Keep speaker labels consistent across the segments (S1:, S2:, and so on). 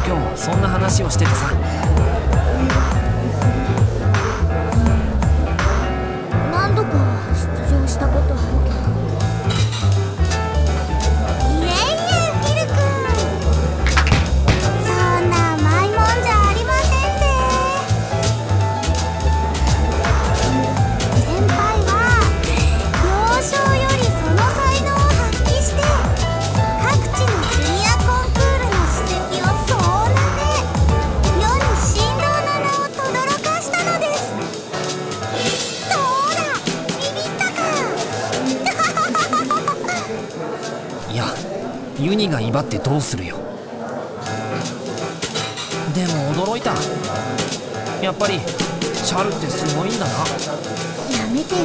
S1: 今日そんな話をしててさ。
S2: 何度か出場したことあるけど。いえいえ、フィル君、そんな甘いもんじゃありませんぜ。先輩は幼少よりその才能を発揮して各地のジュニアコンクールの史跡を総なめ、世に神童の名を轟かしたのです。どうだ、ビビったか。
S1: いや、ユニが威張ってどうするよ。でも驚いた。やっぱりシャルってすごいんだな。
S2: やめてよ。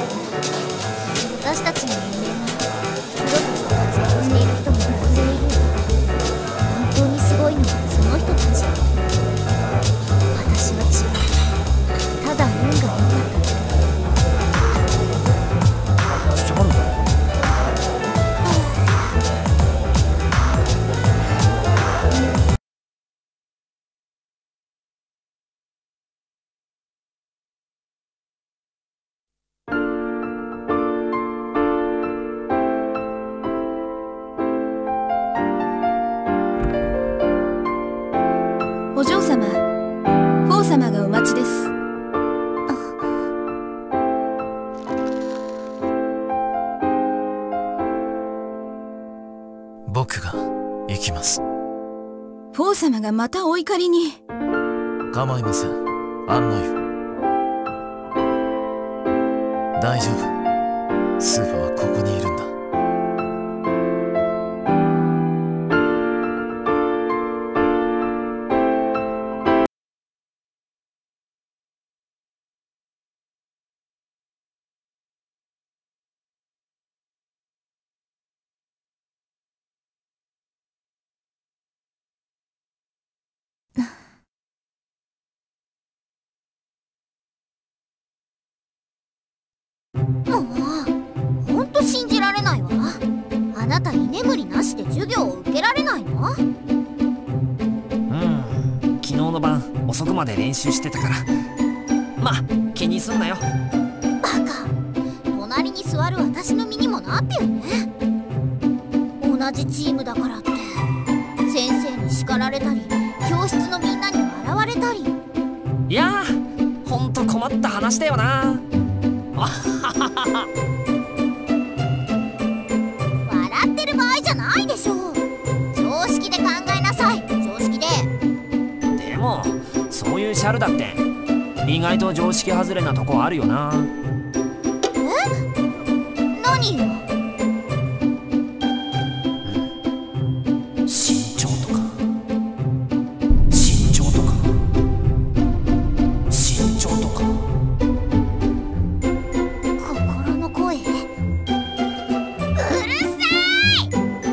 S2: 私たちの年齢がプロとして活躍している人も大勢いる。本当にすごいのはその人たち。私は違う。ただ運が良かっただけ。
S1: シャル。
S3: お嬢様、フォー様がお待ちです。
S4: 僕が行きます。
S3: フォー様がまたお怒りに。
S4: 構いません、案内を。大丈夫、スーファはここにいるんだ。
S2: もうほんと信じられないわ。あなた居眠りなしで授業を受けられないの？
S1: 昨日の晩遅くまで練習してたから。まあ気にすんなよ。
S2: バカ、隣に座る私の身にもなってよね。同じチームだからって先生に叱られたり教室のみんなに笑われたり。
S1: いやー、ほんと困った話だよな。
S2: 笑ってる場合じゃないでしょ。常識で考えなさい、常識で。
S1: でもそういうシャルだって意外と常識外れなとこあるよな。
S2: 何よ。
S1: 身長とか身長とか身長とか。
S2: 心の声。うるさい。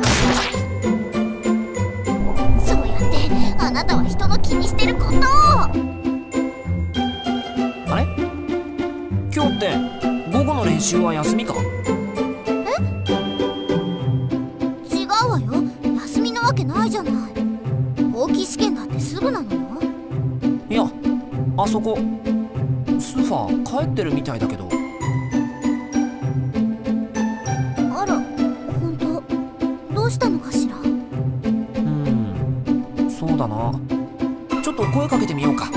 S2: そうやってあなたは人の気にしてることを。
S1: あれ、今日って午後の練習は休みか？
S2: 違うわよ。休みなわけないじゃない。後期試験だってすぐなのよ。
S1: いや、あそこスーファー帰ってるみたいだけど。
S2: あら、ほんと。どうしたのかしら。
S1: そうだな。ちょっと声かけてみようか。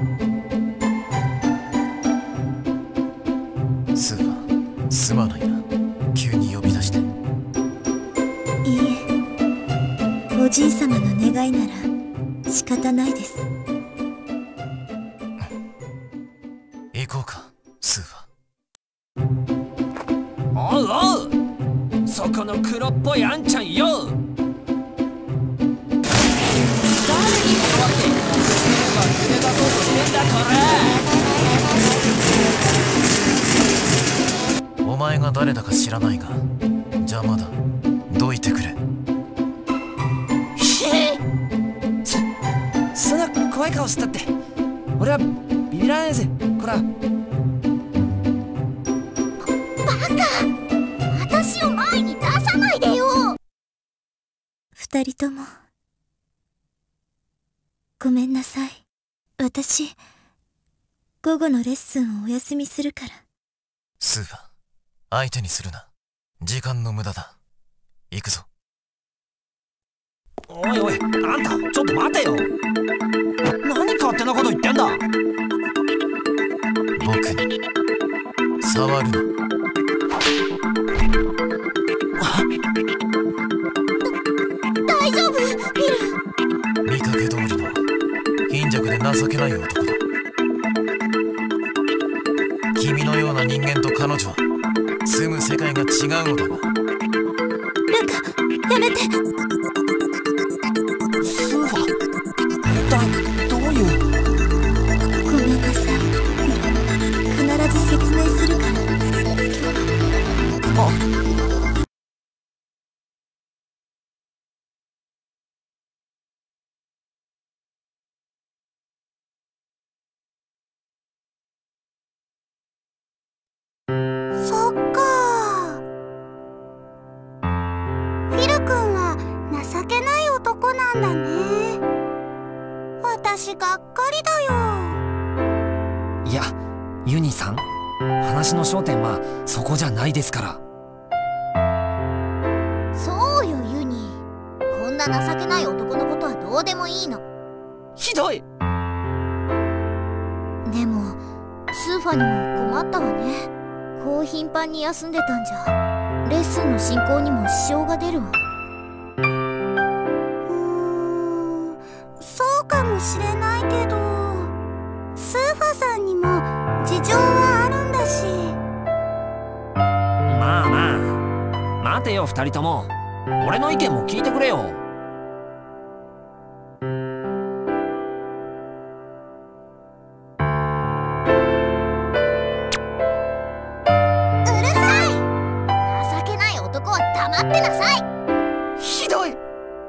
S4: スーファー、すまないな、急に呼び出して。
S5: いいえ、おじい様の願いなら仕方ないです。
S4: 行こうか、スーファー。
S1: おうおう、そこの黒っぽいあんちゃんよ。誰に代わって連れ出そうとしてんだこれ。
S4: お前が誰だか知らないが邪魔だ、どいてくれ。
S1: そんな怖い顔したって俺はビビらないぜ、こら。
S2: バカ、私を前に出さないでよ。
S5: 二人ともごめんなさい。私、午後のレッスンをお休みするから。
S4: スーファ、相手にするな。時間の無駄だ。行くぞ。
S1: おいおい、あんたちょっと待てよ。何勝手なこと言ってんだ。
S4: 僕に触るな。
S2: 大丈夫？ビル。
S4: 見かけ通りの貧弱で情けない男だ。君のような人間と彼女は住む世界が違うのだが。
S5: ルカ、やめて。
S1: スーファ、一体どういう。
S5: ごめんなさい。必ず説明するから。
S2: そっか。フィル君は情けない男なんだね。私がっかりだよ。
S1: いや、ユニさん、話の焦点はそこじゃないですから。
S2: そうよユニ。こんな情けない男のことはどうでもいいの。
S1: ひどい。
S2: でもスーファにも困ったわね。こう頻繁に休んでたんじゃレッスンの進行にも支障が出るわ。そうかもしれないけど、スーファさんにも事情はあるんだし。
S1: まあまあ、待てよ二人とも。俺の意見も聞いてくれよ。
S2: うるさい。情けない男は黙ってなさい。
S1: ひどい。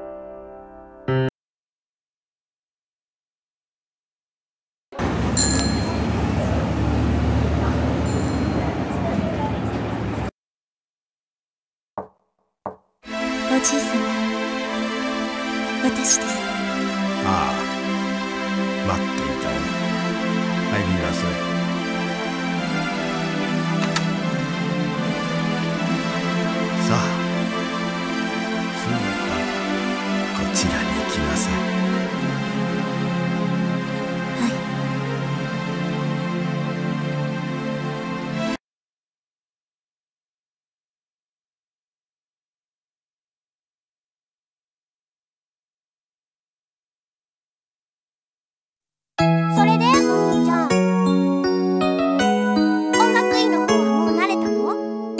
S5: おじいさま、私です。
S6: ああ、待っていたよ。入りなさい。さあ、スーファ、こちらに来なさい。
S5: はい。
S2: それでお兄ちゃん、音楽院の方はもう慣れたの？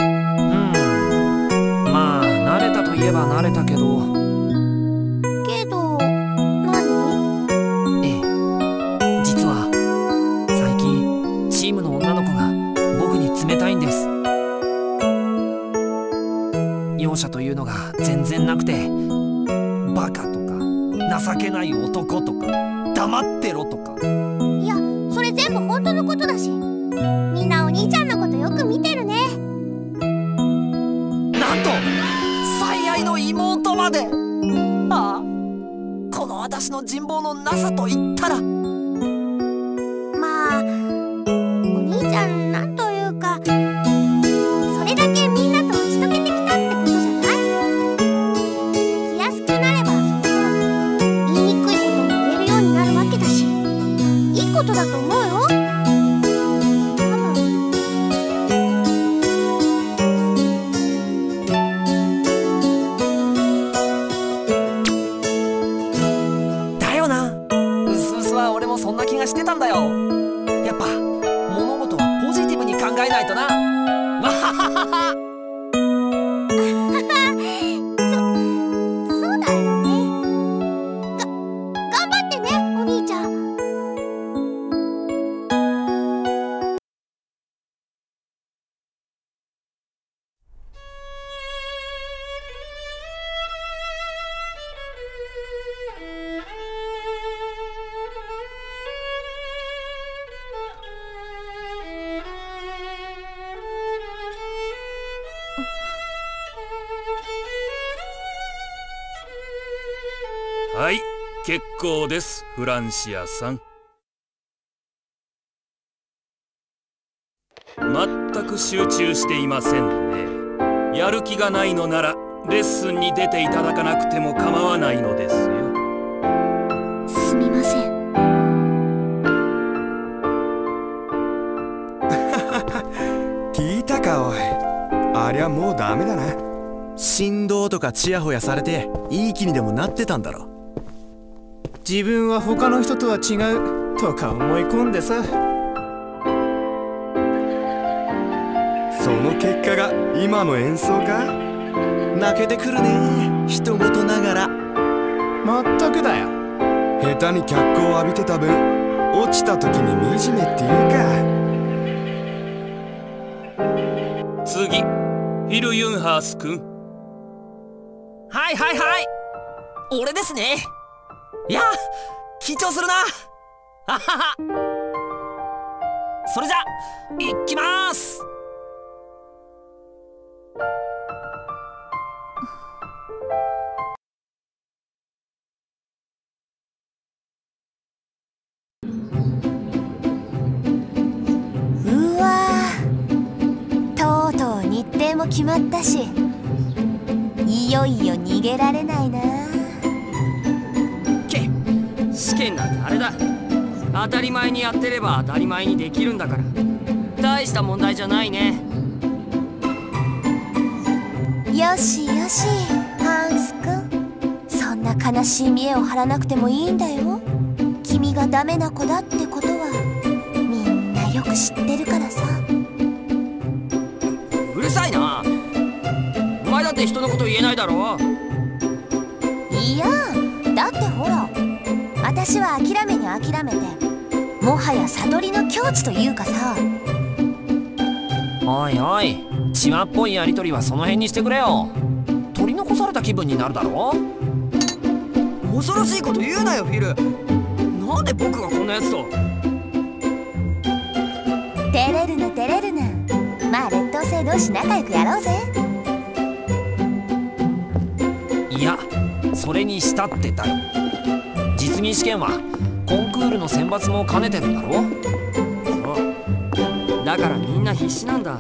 S1: まあ慣れたといえば慣れたけど。
S2: けど何？
S1: ええ、実は最近チームの女の子が僕に冷たいんです。容赦というのが全然なくて、バカとか情けない男とか黙ってろとか。
S2: いや、それ全部本当のことだし、みんなお兄ちゃんのことよく見てるね。
S1: なんと最愛の妹まで。ああ、この私の人望のなさと言ったら。
S2: まあお兄ちゃんなんというか、それだけみんなと打ち解けてきたってことじゃない？気安くなればその分言いにくいことも言えるようになるわけだし、いいことだと思うよ。多分。
S1: だよな。うすうすは俺もそんな気がしてたんだよ。やっぱ物事はポジティブに考えないとな。わはははは。
S2: そうだよね。頑張ってねお兄ちゃん。
S1: はい、
S7: 結構です、フランシアさん。全く集中していませんね。やる気がないのならレッスンに出ていただかなくても構わないのですよ。
S5: すみません。
S6: 聞いたかおい。ありゃもうダメだな。振動とかチヤホヤされていい気にでもなってたんだろ。
S8: 自分は他の人とは違うとか思い込んでさ。
S6: その結果が今の演奏か。泣けてくるね、人事ながら。
S8: まったくだよ。
S6: 下手に脚光を浴びてた分落ちた時に惨めっていうか。
S7: 次、フィル・ユンハース君。
S1: はいはいはい、俺ですね。いや緊張するな。あはは。それじゃ行きまーす。
S2: うわー、とうとう日程も決まったし、いよいよ逃げられないな。
S9: 試験なんてあれだ。当たり前にやってれば当たり前にできるんだから、大した問題じゃないね。
S2: よしよし、ハンス君、そんな悲しい見栄を張らなくてもいいんだよ。君がダメな子だってことはみんなよく知ってるからさ。
S9: うるさいな。お前だって人のこと言えないだろ。
S2: いや、だってほら、私は諦めに諦めて、もはや悟りの境地というかさ。
S1: おいおい、血輪っぽいやりとりはその辺にしてくれよ。取り残された気分になるだろ。
S9: 恐ろしいこと言うなよフィル。なんで僕がこんなやつと。
S2: 照れるな照れるな。まあ劣等生同士仲良くやろうぜ。
S1: いや、それにしたってだよ。実技試験はコンクールの選抜も兼ねてるんだろ。
S9: そう、だからみんな必死なんだ。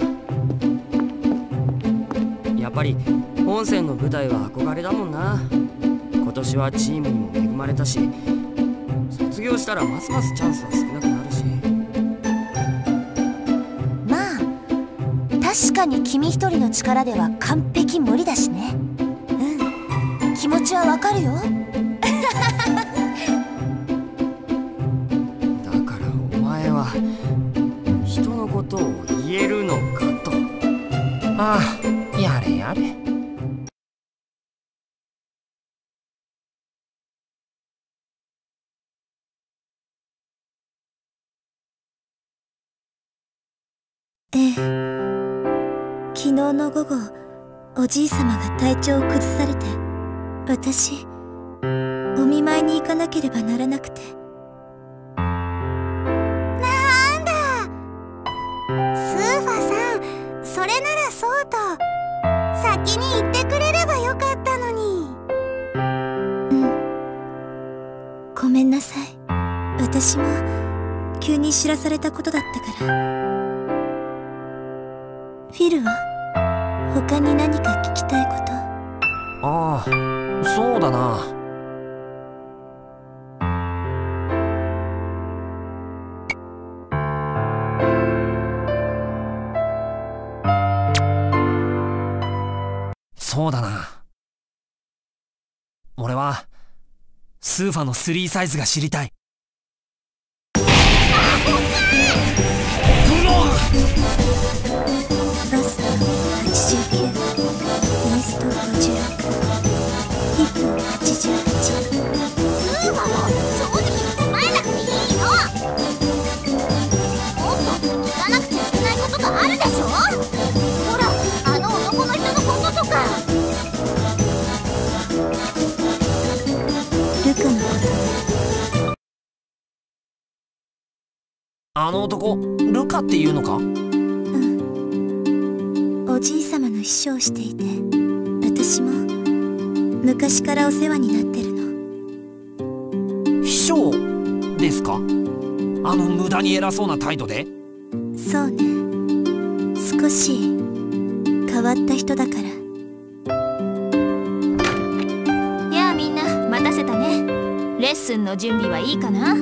S9: やっぱり本戦の舞台は憧れだもんな。今年はチームにも恵まれたし、卒業したらますますチャンスは少なくなるし。
S2: まあ確かに君一人の力では完璧無理だしね。うん、気持ちはわかるよ。
S9: だからお前は人のことを言えるのかと。
S1: ああ、やれやれ。
S5: ええ、昨日の午後、おじいさまが体調を崩されて、私お見舞いに行かなければならなくて。
S2: なんだ、スーファさん、それならそうと先に言ってくれればよかったのに。
S5: うん、ごめんなさい。私も急に知らされたことだったから。フィルは他に何か聞きたいこと？
S1: ああ、そうだな。そうだな。俺はスーファの3サイズが知りたい。
S5: バス89、ウエスト56、ヒップ88。
S2: スーファも正直に答えなくていいの。もっと聞かなくちゃいけないことがあるでしょ。ほら、あの男の人のこととか。
S5: ルカのこと。
S1: あの男、ルカっていうのか？
S5: おじいさまの秘書をしていて、私も昔からお世話になってるの。
S1: ですか？あの無駄に偉そうな態度で。
S5: そうね、少し変わった人だから。
S3: やあみんな、待たせたね。レッスンの準備はいいかな？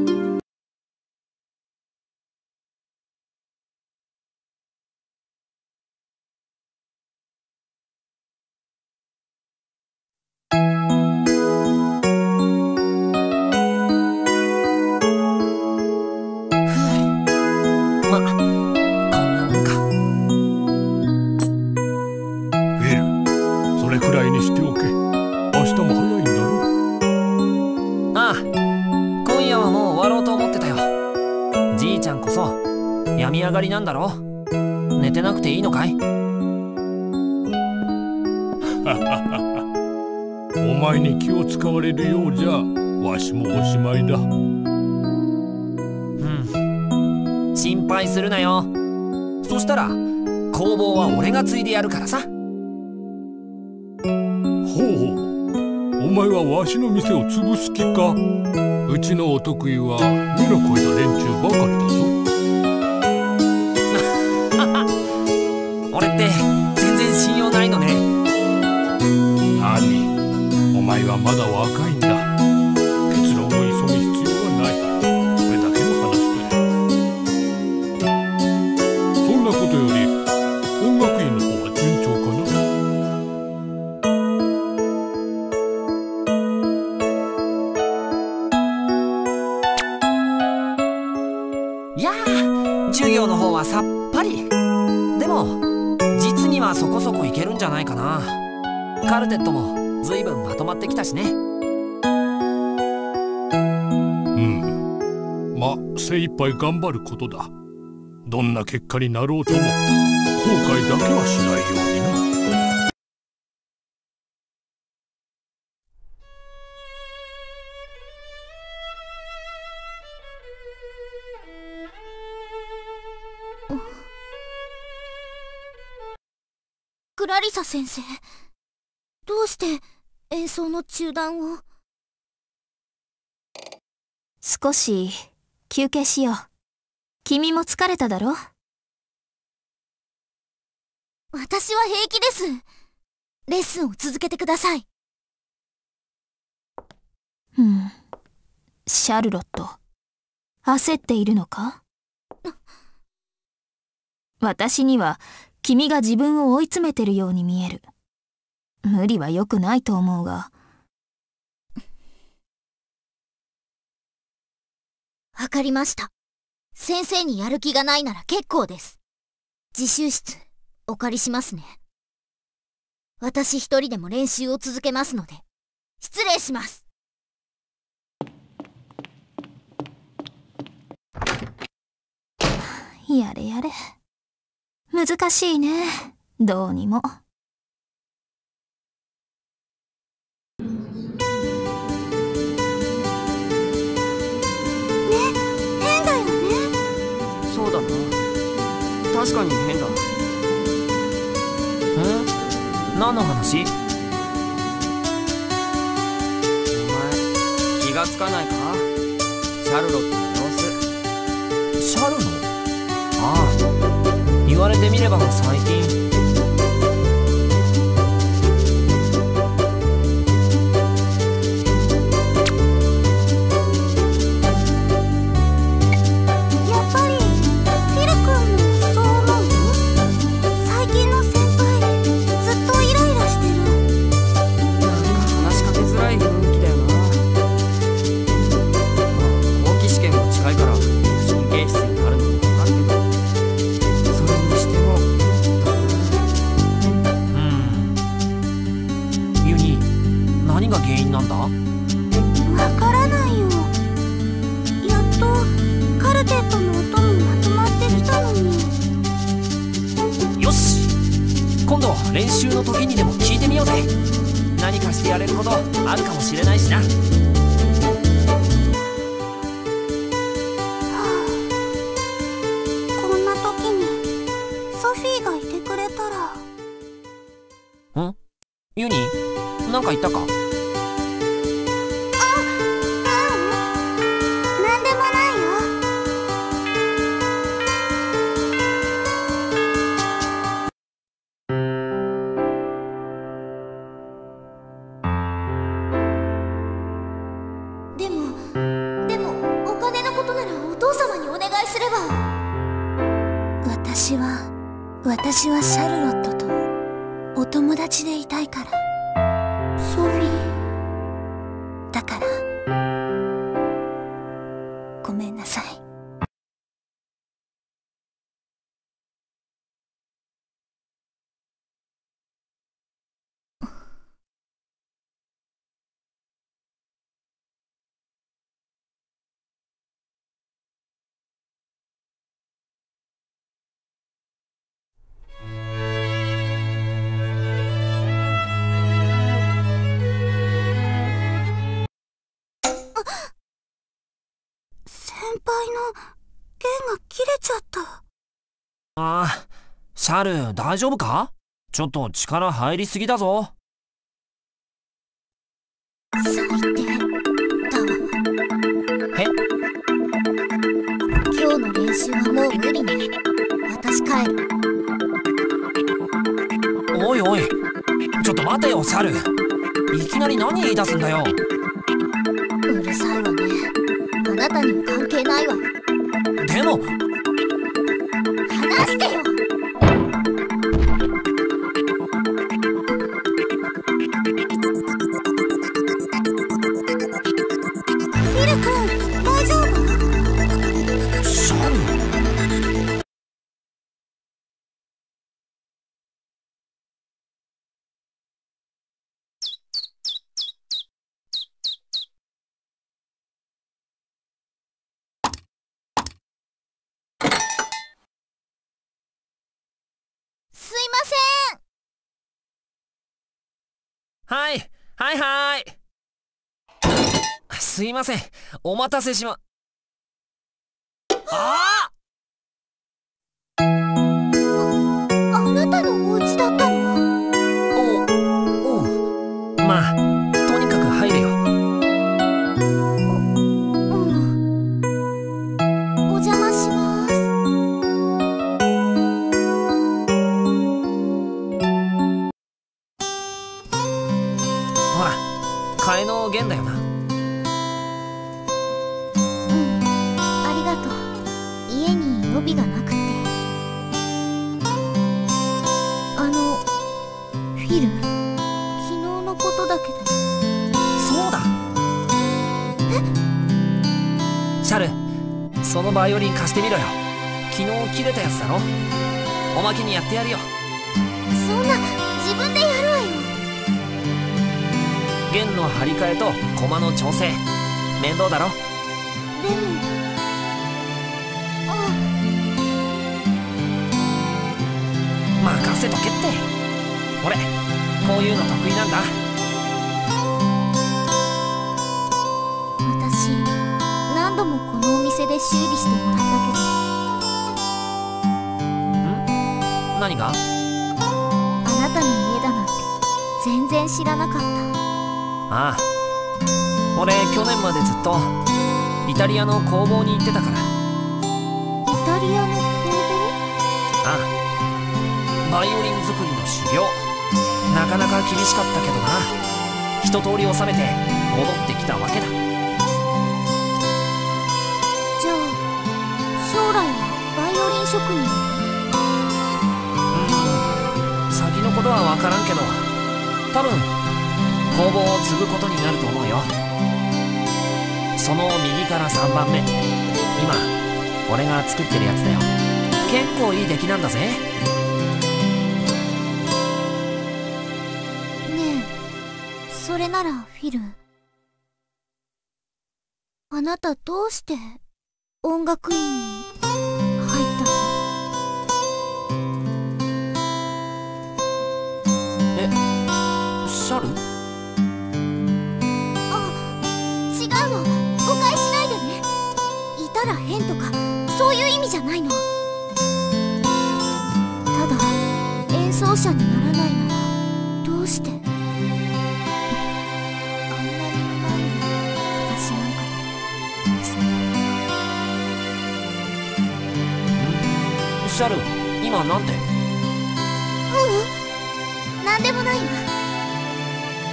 S1: 病み上がりなんだろ？寝てなくていいのかい？
S10: お前に気を使われるようじゃわしもおしまいだ。
S1: 心配するなよ。そしたら工房は俺が継いでやるからさ。
S10: ほう、お前はわしの店を潰す気か？うちのお得意は目の肥えた連中ばかりだぞ。
S1: 俺って全然信用ないのね。
S10: 何？お前はまだ若いんだ。結論を急ぐ必要はない。それだけの話だよ。そんなことより音楽院の方は順調か
S1: な？いやー、授業の方はさっぱり。でも実にはそこそこいけるんじゃないかな。カルテットもずいぶんまとまってきたしね。
S10: まあ精一杯頑張ることだ。どんな結果になろうとも後悔だけはしないようにな。
S2: クラリサ先生、どうして演奏の中断を？
S3: 少し休憩しよう。君も疲れただろ？
S2: 私は平気です。レッスンを続けてください。
S3: シャルロット、焦っているのか？私には君が自分を追い詰めてるように見える。無理は良くないと思うが。
S2: わかりました。先生にやる気がないなら結構です。自習室お借りしますね。私一人でも練習を続けますので、失礼します。
S3: やれやれ。難しいね、どうにも。
S2: 変だよね。
S9: そうだな、確かに変だ。
S1: 何の話？
S9: お前気がつかないか？シャルロットの様子。
S1: シャルロ？ああ、言われてみれば最近。
S2: やっぱりフィル君もそう思う？最近の先輩ずっとイライラしてる。
S9: なんか話しかけづらい雰囲気だよな。後期試験も近いから神経質になるのもわかるけど、それにしても
S1: ユニ、何が原因なんだ？
S2: わからないよ。やっとカルテットの音もまとまってきたのに。
S1: よし、今度練習の時にでも聞いてみようぜ。何かしてやれることあるかもしれないしな。
S2: こんな時にソフィーがいてくれたら。
S1: ユニ、なんか言ったか？
S2: 何すれば。
S5: 私はシャルロットとお友達でいたいから。
S2: ソフィー。
S5: だからごめんなさい。
S2: 先輩の弦が切れちゃった。
S1: ああ、シャル大丈夫か？ちょっと力入りすぎだぞ。
S2: 最低だわ。
S1: え？
S2: 今日の練習はもう無理ね。私帰る。
S1: おいおい、ちょっと待てよシャル。いきなり何言い出すんだよ。
S2: うるさいわね。あなたには関係ないわ。
S1: でも
S2: 話してよ。フィル君、大丈夫？
S1: シャル。
S2: すいません。
S1: はいはいはい。すいません、お待たせしま。あ
S2: なたのお家だったの？
S1: おう。まあとにかく入れよ。
S2: お邪魔します。
S1: ほら、替えの弦だよな。
S2: ありがとう。家に予備がなくて。フィル、昨日のことだけど。
S1: そうだ。シャル、そのバイオリン貸してみろよ。昨日切れたやつだろ。おまけにやってやるよ。
S2: そんな、自分でやるわよ。
S1: 弦の張り替えと駒の調整、面倒だろ。
S2: でも
S1: 任せとけって。俺こういうの得意なんだ。
S2: 私何度もこのお店で修理してもらったけど。
S1: 何が？
S2: あなたの家だなんて全然知らなかった。
S1: ああ、俺去年までずっとイタリアの工房に行ってたから。
S2: イタリアの工房？
S1: ああ、バイオリン作りの修行、なかなか厳しかったけどな。一通り収めて戻ってきたわけだ。
S2: じゃあ将来はバイオリン職人？
S1: 先のことは分からんけど、多分工房を継ぐことになると思うよ。その右から3番目、今俺が作ってるやつだよ。結構いい出来なんだぜ。
S2: ねえ、それならフィル、あなたどうして音楽院に入ったの？
S1: シャル？
S2: 違うの、誤解しないでね。いたら変とかそういう意味じゃないの。ただ演奏者にならないならどうして？あんなにうまいの私なんかずっ
S1: と。シャル、今なんて？
S2: なんでもないわ。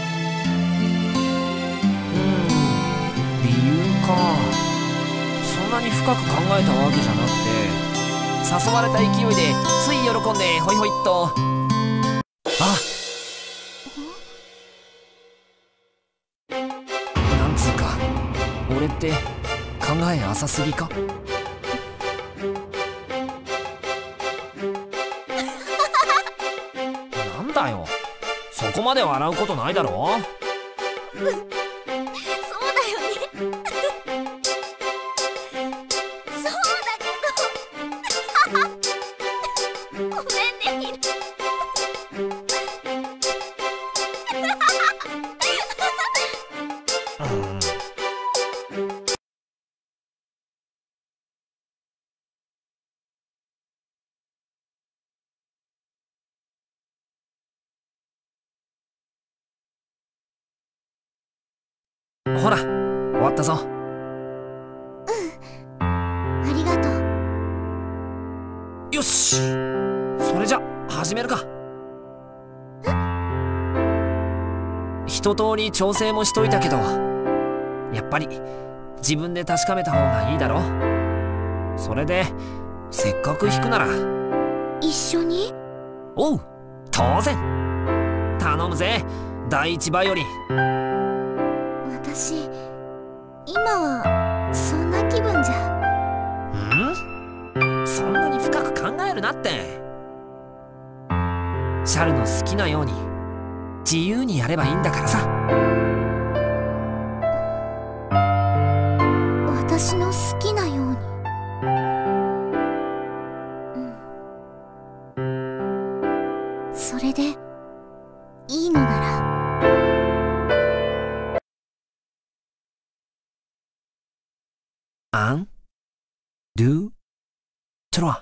S1: 理由か。そんななに深く考えたわけじゃなくて、誘われた勢いでつい喜んでホイホイっと。あ、なんつうか俺って考え浅すぎか。なんだよ、そこまで笑うことないだろ。
S2: そうだよね。そうだけどごめんね、ヒル。
S1: ほら、終わったぞ。
S2: ありがとう。
S1: よし、それじゃ始めるか。一通り調整もしといたけど、やっぱり自分で確かめた方がいいだろ。それでせっかく弾くなら
S2: 一緒に？
S1: おう、当然。頼むぜ、第一バイオリン。
S2: 私今はそんな気分じゃ。
S1: そんなに深く考えるなって。シャルの好きなように自由にやればいいんだからさ。
S2: 私の好きなように。それでいいのなら。
S1: アン、ドゥ、トロワ。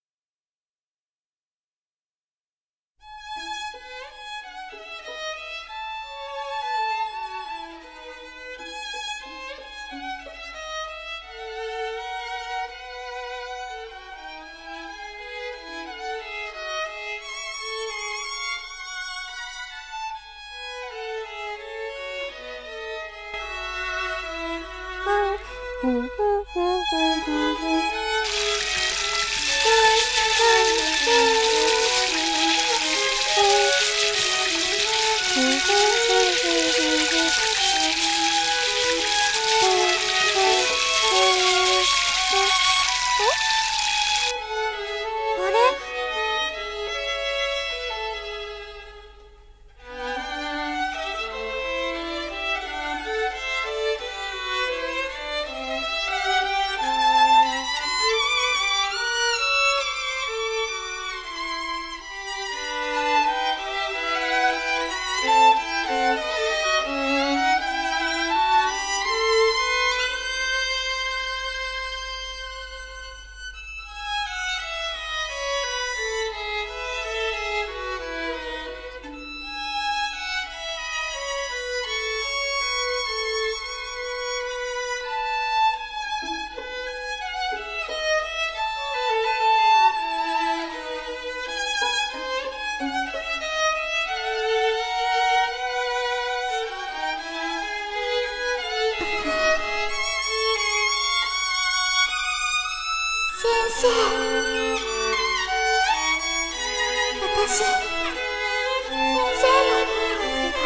S2: 私、先生の音楽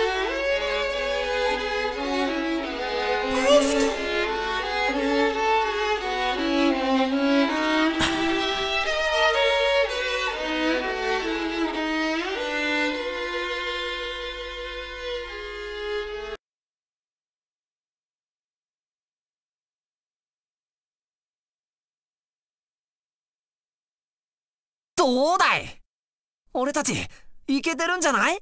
S2: が大好き。
S1: どうだい、俺たちイケてるんじゃない？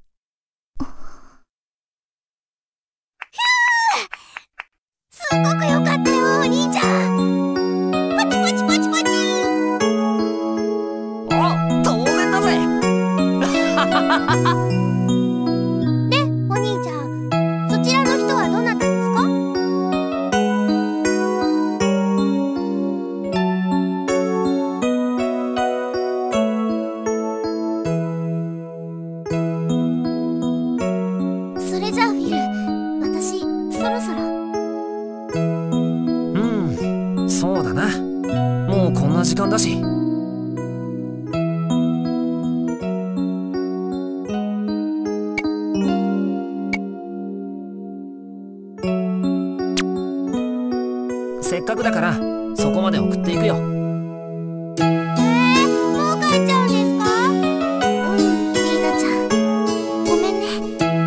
S2: すごく良かったよ、お兄ちゃん。パチパチパチパチ。
S1: あ、当然だぜ。
S2: で、お兄ちゃん、そちらの人はどなたですか？それじゃあフィル、私そろそろ。
S1: そそうだな。もうこんな時間だし。せっかくだからそこまで送っていくよ。
S2: もう帰っちゃうんですか？リーナちゃん、ごめんね。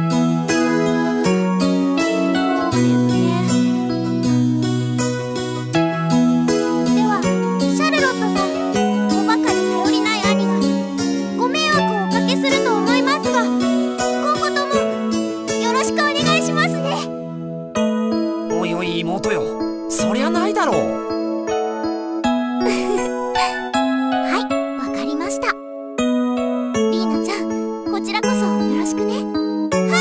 S2: そうですね。ではシャルロットさん、おバカで頼りない兄がご迷惑をおかけすると思いますが、今後ともよろしくお願いしますね。
S1: おいおい妹よ、そりゃないだろう。
S2: はい、わかりました。リーナちゃん、こちらこそよろしくね。はい。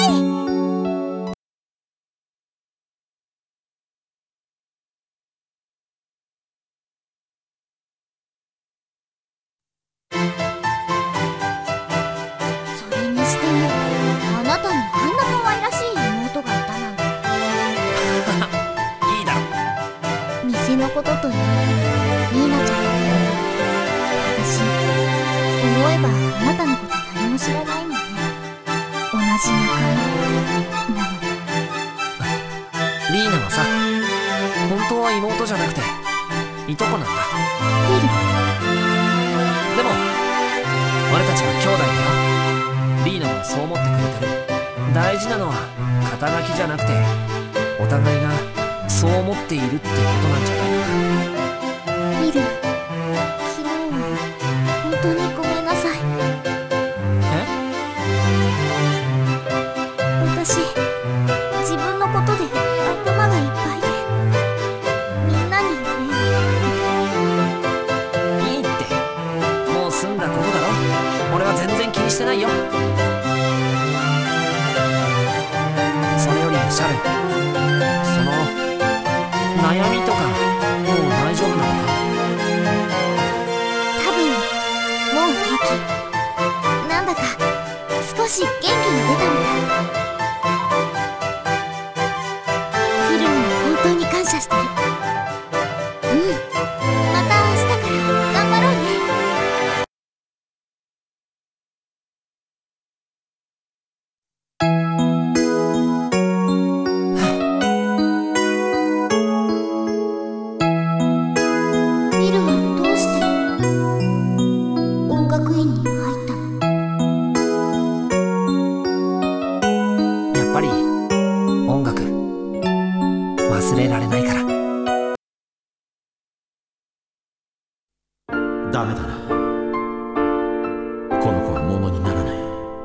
S2: それにしても、あなたにあんな可愛らしい妹がいたなんて。
S1: いいだろ。
S2: 店のことといい、リーナちゃんのことといい、私思えばあなたのこと何も知らないもんね。同じ仲間なのに。
S1: リーナはさ、本当は妹じゃなくていとこなんだ。
S2: フィル。
S1: でも俺たちは兄弟だよ。リーナもそう思ってくれてる。大事なのは肩書きじゃなくて、お互いがそう思っているってことなんじゃないかな。
S2: フィル、昨日は本当にごめんなさい。私、自分のことで頭がいっぱいで、みんなに迷惑かけて。
S1: いいって、もう済んだことだろ。俺は全然気にしてないよ。それよりシャル、その悩みとかもう大丈夫なのか？
S2: 多分もう平気。なんだか少し元気が出たみたい。フィルには本当に感謝してる。また明日から頑張ろうね。フィルはどうして音楽院に入ったの？
S1: やっぱり音楽忘れられないから。
S11: ダメだな、この子はものにならない。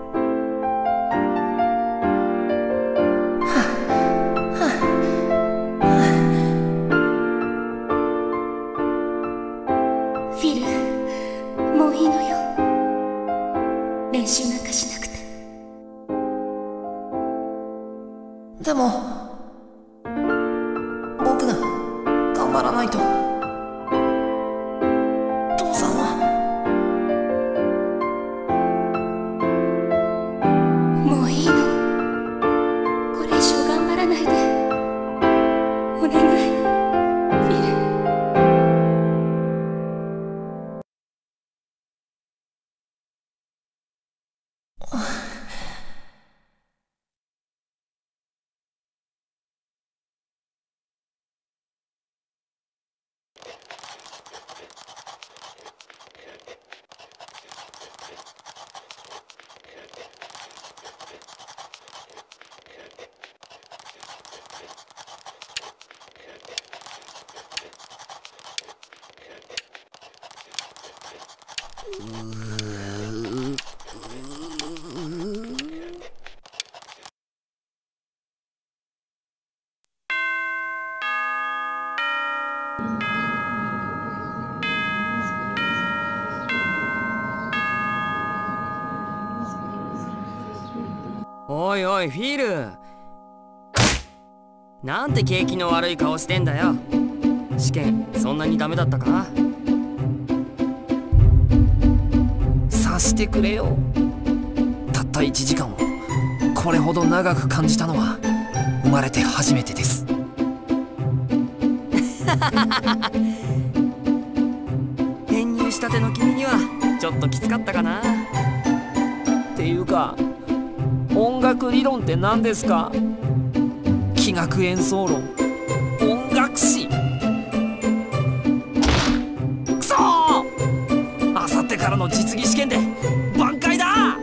S5: フィル、もういいのよ。練習なんかしなくて。
S1: でも僕が頑張らないと。父さんは
S5: もういいの。これ以上頑張らないで。お願い、フィル。
S9: おいおいフィール、なんて景気の悪い顔してんだよ。試験そんなにダメだったか？
S1: さしてくれよ。たった1時間をこれほど長く感じたのは生まれて初めてです。
S9: ての君にはちょっときつかったかな。
S1: っていうか、音楽理論って何ですか？器楽演奏論、音楽史。くそー！あさってからの実技試験で挽回だ！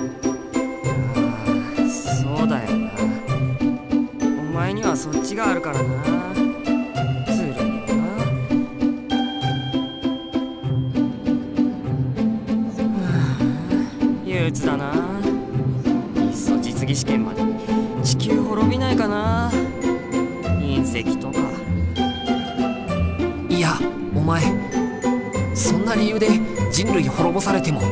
S9: そうだよな。お前にはそっちがあるからな。ずるいよな。憂鬱だな。いっそ実技試験までに地球滅びないかな。隕石とか。
S1: いや、お前、そんな理由で人類滅ぼされても。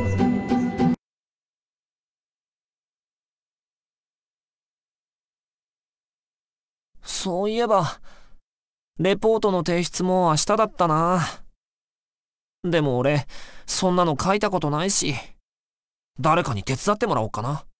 S1: そういえば、レポートの提出も明日だったな。でも俺、そんなの書いたことないし、誰かに手伝ってもらおうかな。